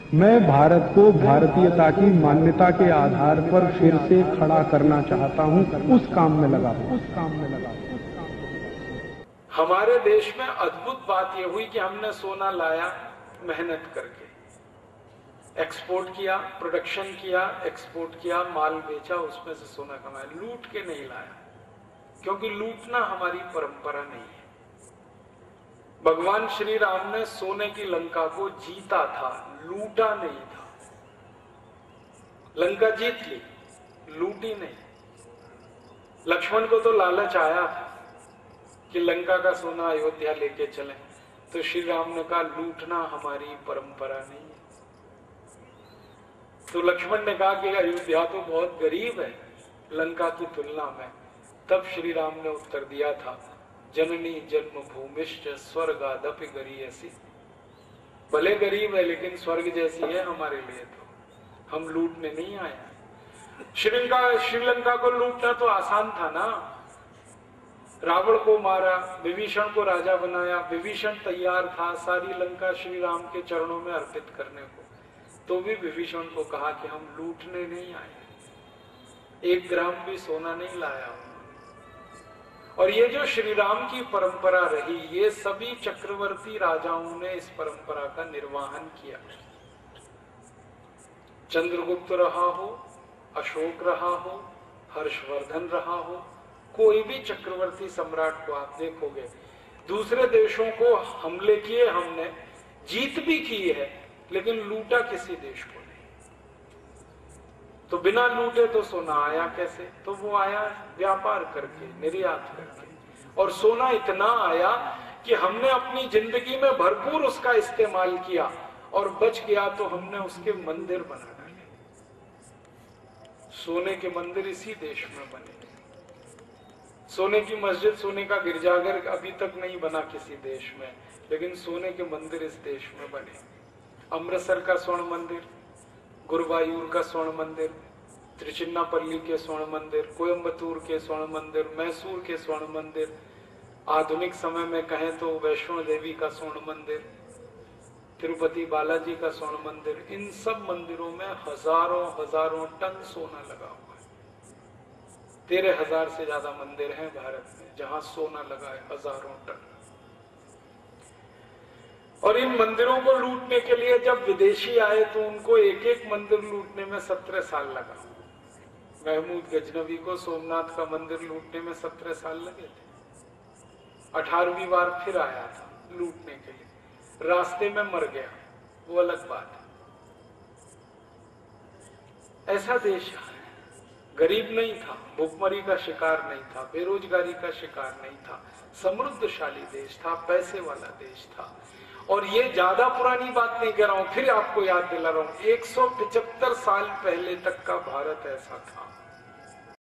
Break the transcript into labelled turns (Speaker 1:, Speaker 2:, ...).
Speaker 1: मैं भारत को भारतीयता की मान्यता के आधार पर फिर से खड़ा करना चाहता हूं, उस काम में लगा हूं।
Speaker 2: हमारे देश में अद्भुत बात यह हुई कि हमने सोना लाया मेहनत करके, एक्सपोर्ट किया, प्रोडक्शन किया, एक्सपोर्ट किया, माल बेचा, उसमें से सोना कमाया। लूट के नहीं लाया, क्योंकि लूटना हमारी परंपरा नहीं है। भगवान श्री राम ने सोने की लंका को जीता था, लूटा नहीं था। लंका जीत ली, लूटी नहीं। लक्ष्मण को तो लालच आया था कि लंका का सोना अयोध्या लेके चले, तो श्री राम ने कहा लूटना हमारी परंपरा नहीं है। तो लक्ष्मण ने कहा कि अयोध्या तो बहुत गरीब है लंका की तुलना में। तब श्री राम ने उत्तर दिया था, जननी जन्म भूमिश्च स्वर्गादपि गरीयसी। भले गरीब है लेकिन स्वर्ग जैसी है हमारे लिए, तो हम लूटने नहीं आए। श्रीलंका को लूटना तो आसान था ना। रावण को मारा, विभीषण को राजा बनाया, विभीषण तैयार था सारी लंका श्री राम के चरणों में अर्पित करने को, तो भी विभीषण को कहा कि हम लूटने नहीं आए, 1 ग्राम भी सोना नहीं लाया। और ये जो श्री राम की परंपरा रही, ये सभी चक्रवर्ती राजाओं ने इस परंपरा का निर्वहन किया। चंद्रगुप्त रहा हो, अशोक रहा हो, हर्षवर्धन रहा हो, कोई भी चक्रवर्ती सम्राट को आप देखोगे, दूसरे देशों को हमले किए हमने, जीत भी की है, लेकिन लूटा किसी देश को नहीं। तो बिना लूटे तो सोना आया कैसे? तो वो आया व्यापार करके, निर्यात करके। और सोना इतना आया कि हमने अपनी जिंदगी में भरपूर उसका इस्तेमाल किया, और बच गया तो हमने उसके मंदिर बना डाले। सोने के मंदिर इसी देश में बने। सोने की मस्जिद, सोने का गिरजाघर अभी तक नहीं बना किसी देश में, लेकिन सोने के मंदिर इस देश में बने। अमृतसर का स्वर्ण मंदिर, गुरुवायूर का स्वर्ण मंदिर, त्रिचिन्नापल्ली के स्वर्ण मंदिर, कोयम्बतूर के स्वर्ण मंदिर, मैसूर के स्वर्ण मंदिर, आधुनिक समय में कहें तो वैष्णो देवी का स्वर्ण मंदिर, तिरुपति बालाजी का स्वर्ण मंदिर, इन सब मंदिरों में हजारों हजारों टन सोना लगा हुआ है। 13,000 से ज्यादा मंदिर हैं भारत में जहां सोना लगा है, हजारों टन। और इन मंदिरों को लूटने के लिए जब विदेशी आए तो उनको एक एक मंदिर लूटने में 17 साल लगा। महमूद गजनवी को सोमनाथ का मंदिर लूटने में 17 साल लगे थे। 18वीं बार फिर आया था लूटने के लिए, रास्ते में मर गया, वो अलग बात है। ऐसा देश है, गरीब नहीं था, भूखमरी का शिकार नहीं था, बेरोजगारी का शिकार नहीं था, समृद्धशाली देश था, पैसे वाला देश था। और ये ज्यादा पुरानी बात नहीं कह रहा हूं, फिर आपको याद दिला रहा हूं, 175 साल पहले तक का भारत ऐसा था।